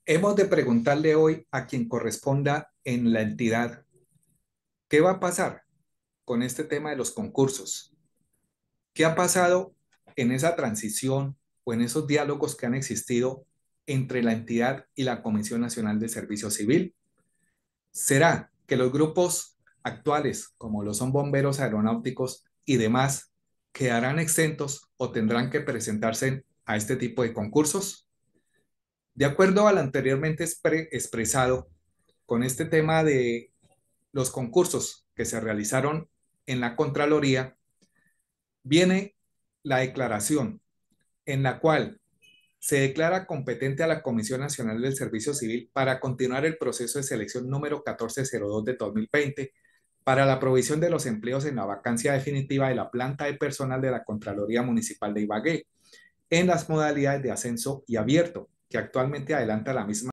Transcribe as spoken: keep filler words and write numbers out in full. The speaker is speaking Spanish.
Hemos de preguntarle hoy a quien corresponda en la entidad, ¿qué va a pasar con este tema de los concursos? ¿Qué ha pasado en esa transición o en esos diálogos que han existido entre la entidad y la Comisión Nacional de Servicio Civil? ¿Será que los grupos actuales, como lo son bomberos aeronáuticos y demás, quedarán exentos o tendrán que presentarse a este tipo de concursos? De acuerdo al anteriormente expre- expresado, con este tema de los concursos que se realizaron en la Contraloría, viene la declaración en la cual se declara competente a la Comisión Nacional del Servicio Civil para continuar el proceso de selección número mil cuatrocientos dos de dos mil veinte para la provisión de los empleos en la vacancia definitiva de la planta de personal de la Contraloría Municipal de Ibagué en las modalidades de ascenso y abierto, que actualmente adelanta la misma